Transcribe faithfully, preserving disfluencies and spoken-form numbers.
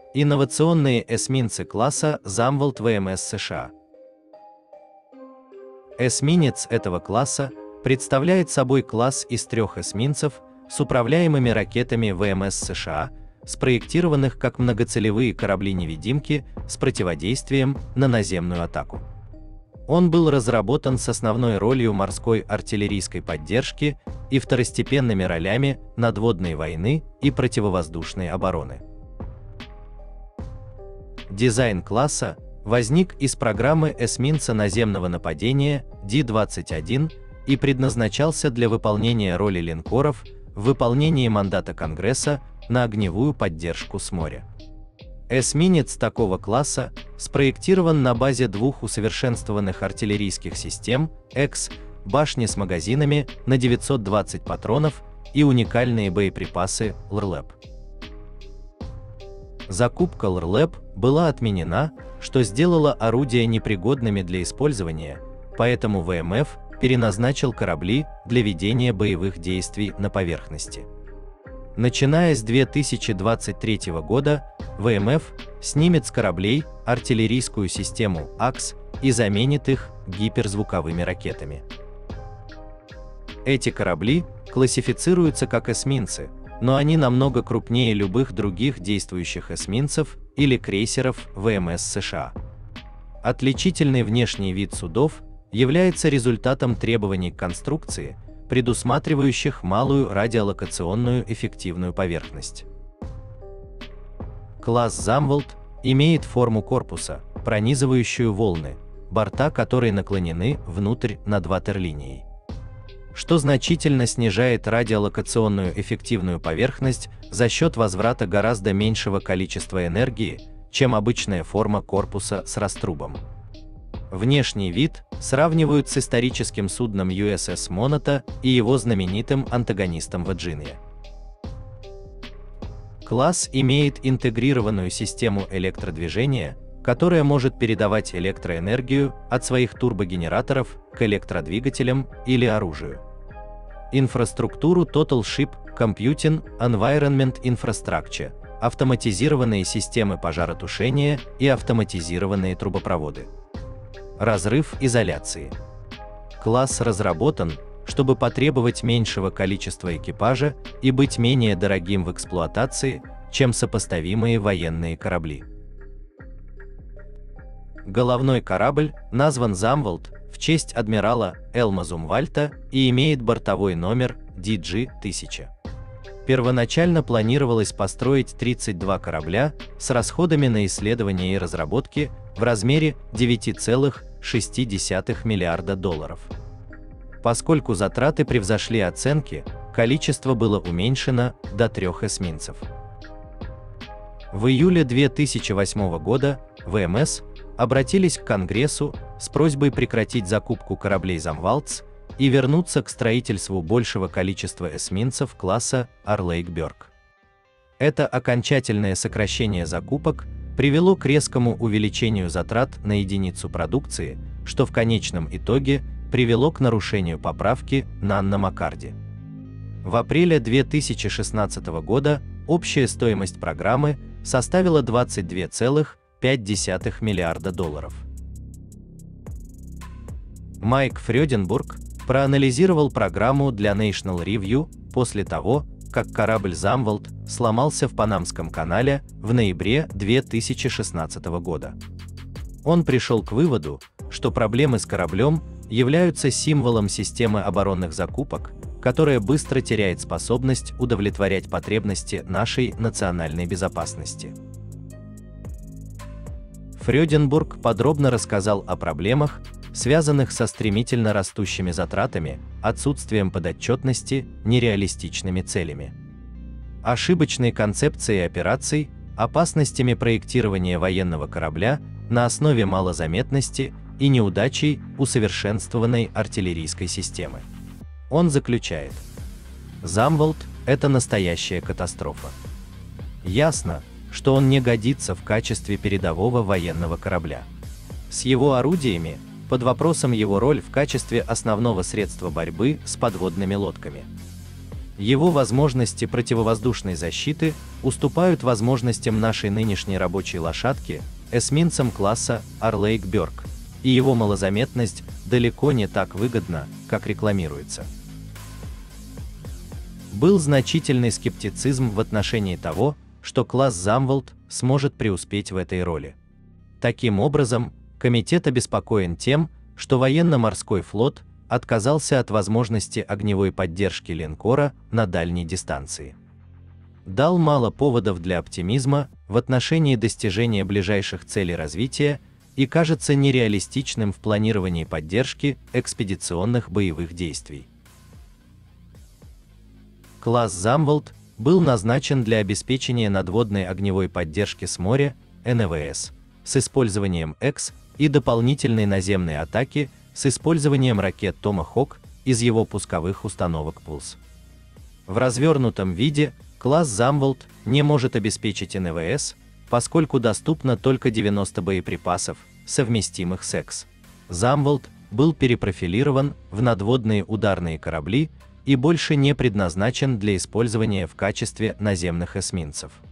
Инновационные эсминцы класса Замвалд ВМС США. Эсминец этого класса представляет собой класс из трех эсминцев с управляемыми ракетами ВМС США, спроектированных как многоцелевые корабли-невидимки с противодействием на наземную атаку. Он был разработан с основной ролью морской артиллерийской поддержки и второстепенными ролями надводной войны и противовоздушной обороны. Дизайн класса возник из программы эсминца наземного нападения Ди двадцать один и предназначался для выполнения роли линкоров в выполнении мандата Конгресса на огневую поддержку с моря. Эсминец такого класса спроектирован на базе двух усовершенствованных артиллерийских систем Экс, башни с магазинами на девятьсот двадцать патронов и уникальные боеприпасы ЛРЛЭП. Закупка ЛРЛЭП была отменена, что сделало орудия непригодными для использования, поэтому ВМФ переназначил корабли для ведения боевых действий на поверхности. Начиная с две тысячи двадцать третьего года, ВМФ снимет с кораблей артиллерийскую систему АКС и заменит их гиперзвуковыми ракетами. Эти корабли классифицируются как эсминцы, но они намного крупнее любых других действующих эсминцев или крейсеров ВМС США. Отличительный внешний вид судов является результатом требований к конструкции, предусматривающих малую радиолокационную эффективную поверхность. Класс Замвалд имеет форму корпуса, пронизывающую волны, борта которой наклонены внутрь над ватерлинией, что значительно снижает радиолокационную эффективную поверхность за счет возврата гораздо меньшего количества энергии, чем обычная форма корпуса с раструбом. Внешний вид сравнивают с историческим судном ю эс эс Моната и его знаменитым антагонистом Virginia. Класс имеет интегрированную систему электродвижения, которая может передавать электроэнергию от своих турбогенераторов к электродвигателям или оружию. Инфраструктуру Total Ship Computing Environment Infrastructure, автоматизированные системы пожаротушения и автоматизированные трубопроводы. Разрыв изоляции. Класс разработан, чтобы потребовать меньшего количества экипажа и быть менее дорогим в эксплуатации, чем сопоставимые военные корабли. Головной корабль назван Замвалд в честь адмирала Элма Зумвальта и имеет бортовой номер Ди Джи тысяча. Первоначально планировалось построить тридцать два корабля с расходами на исследования и разработки в размере девять целых шесть десятых миллиарда долларов. Поскольку затраты превзошли оценки, количество было уменьшено до трех эсминцев. В июле две тысячи восьмого года ВМС обратились к Конгрессу с просьбой прекратить закупку кораблей Замвалдс и вернуться к строительству большего количества эсминцев класса Орлейк-Бёрк. Это окончательное сокращение закупок привело к резкому увеличению затрат на единицу продукции, что в конечном итоге привело к нарушению поправки Нанно-Маккарди. В апреле две тысячи шестнадцатого года общая стоимость программы составила двадцать два целых пять десятых миллиарда долларов. Майк Фрёденбург проанализировал программу для National Review после того, как корабль Замвалд сломался в Панамском канале в ноябре две тысячи шестнадцатого года. Он пришел к выводу, что проблемы с кораблем являются символом системы оборонных закупок, которая быстро теряет способность удовлетворять потребности нашей национальной безопасности. Фрёденбург подробно рассказал о проблемах, связанных со стремительно растущими затратами, отсутствием подотчетности, нереалистичными целями, ошибочной концепцией операций, опасностями проектирования военного корабля на основе малозаметности и неудачей усовершенствованной артиллерийской системы. Он заключает: Замвалд – это настоящая катастрофа. Ясно, что он не годится в качестве передового военного корабля. С его орудиями под вопросом его роль в качестве основного средства борьбы с подводными лодками. Его возможности противовоздушной защиты уступают возможностям нашей нынешней рабочей лошадки, эсминцам класса Орлейк Бёрк, и его малозаметность далеко не так выгодна, как рекламируется. Был значительный скептицизм в отношении того, что класс Замвалд сможет преуспеть в этой роли. Таким образом, комитет обеспокоен тем, что военно-морской флот отказался от возможности огневой поддержки линкора на дальней дистанции. Дал мало поводов для оптимизма в отношении достижения ближайших целей развития и кажется нереалистичным в планировании поддержки экспедиционных боевых действий. Класс Замвалд был назначен для обеспечения надводной огневой поддержки с моря, эн вэ эс, с использованием Экс и дополнительной наземной атаки с использованием ракет Томахок из его пусковых установок Пулс. В развернутом виде класс Замвалд не может обеспечить эн вэ эс, поскольку доступно только девяносто боеприпасов, совместимых с Экс. Замвалд был перепрофилирован в надводные ударные корабли и больше не предназначен для использования в качестве наземных эсминцев.